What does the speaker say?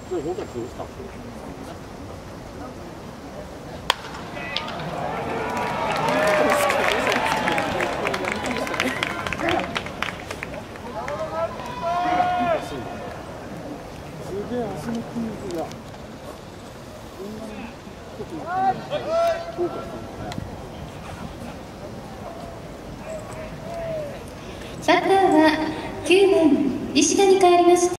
それ僕が潰したんですよ。すげえ足の筋肉がこんなにちょっと効果したんですね。 バッターは9番石田に変わりました。